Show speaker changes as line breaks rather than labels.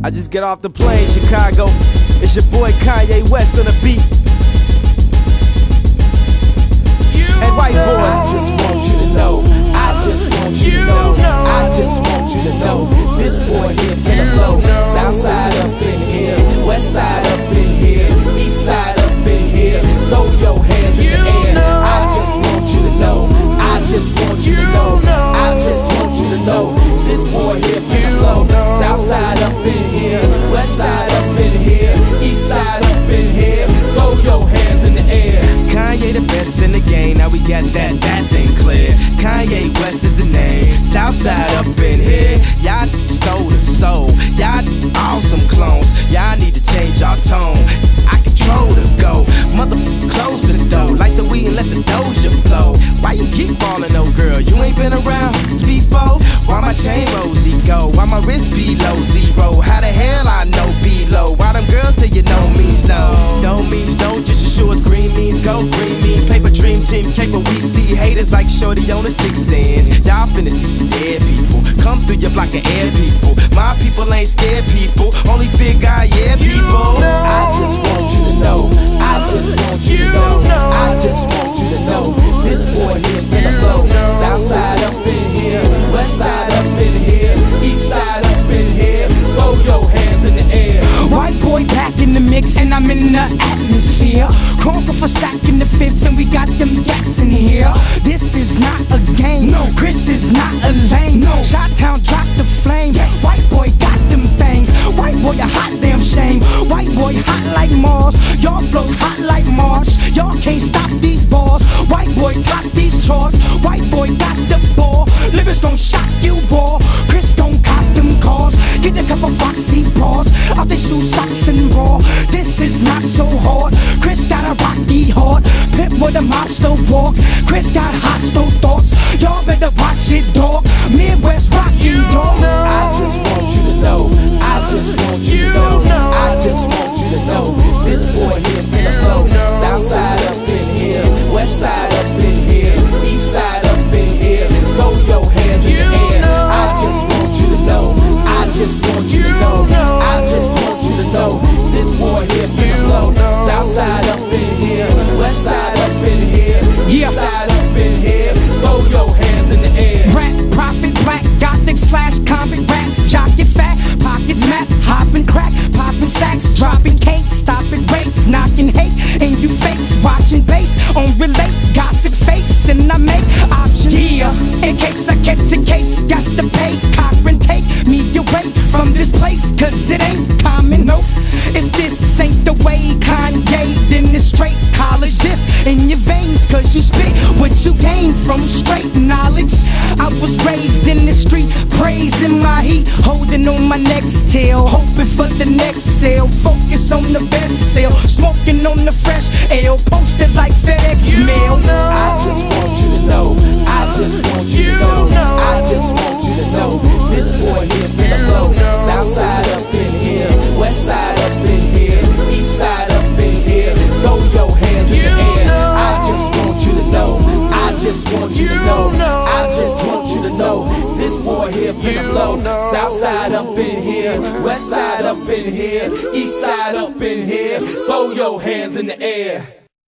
I just get off the plane, Chicago. It's your boy Kanye West on the beat. And white boy,
I just want you to know, I just want you to know, I just want you to know, this boy here finna blow. South side up in here, west side up in here, east side up in here. Throw your hands in the air. I just want you to know, I just want you to know, I just want you to know, this boy here finna blow. South side up in here, west side up in here, east side up in here. Throw your hands in the air.
Kanye the best in the game, now we got that thing clear. Kanye West is the name, Southside up in here. Y'all stole the soul, y'all awesome clones. Y'all need to change our tone. I control the go, close the door, like the weed and let the doja blow. Why you keep falling, oh girl? You ain't been around before. Why my chain rosy go? Why my wrist below zero? How the hell I know below? Why them girls say you know means no? No means no, just as sure as green means go. Green means paper, dream team caper. We see haters like shorty on the 6 cents. Y'all finna see some dead people come through your block of air people. My people ain't scared people, only fear God, yeah people.
I just want you to know, I just want you to know, I just want you to know, this boy here finna blow. South side up in here, west side up in here, east side up in here. Throw your hands in the air.
White boy back in the mix and I'm in the atmosphere. Conquer for sack in the 5th and we got them gats in here. This is not a game, no. Chris is not a lame, no. Chi-Town drop the flame, yes. White boy got them things. White boy a hot damn shame. White boy hot like Mars. Y'all flows hot like March. Y'all can't stop these bars. White boy top these charts. White boy got the ball. Lyrics gon' shock you, boy. Chris gon' cop them cars. Get a couple Foxy bras out they shoe socks and bra. This is not so hard. Chris got a rocky heart. Pit with a mobster walk. Chris got hostile thoughts. Y'all better watch it, dog. Midwest rockin' dog.
I just want you to know, I just want you to know, I just want you to know, this boy here finna blow. South side up in here, west side up in here, east side up in here. Throw your hands in the air. I just want you to know, I just want you to know, I just want you to know, this boy here finna blow. South side up in here, west side up in here, east side up in here. Throw your hands in the air.
Rap, profit, black, gothic slash comic raps. Jock it fat, pockets map, hopping crack, popping stacks, dropping cake, stopping rates, knocking hate, and you fakes watching bass on relate, gossip face, and I make options. Yeah, in case I catch a case, got to pay, Cochran take me away from this place, cause it ain't common, nope. If this ain't the way Kanye, then it's straight college. This in your veins, cause you spit what you gain from straight knowledge. I was raised in the street, praising my heat, holding on my next tail, hoping for the next sale. Focus on the best sale, smoking on the fresh ale, posted like FedEx mail.
I just want you to know, I just want you to know, I just want you to know, this boy here finna blow. South side up in here, west side up in here, east side up in here. Throw your hands in the air. I just want you to know, I just want you to know, I just want you to know, this boy here finna blow. South side up in here, west side up in here, east side up in here. Throw your hands in the air.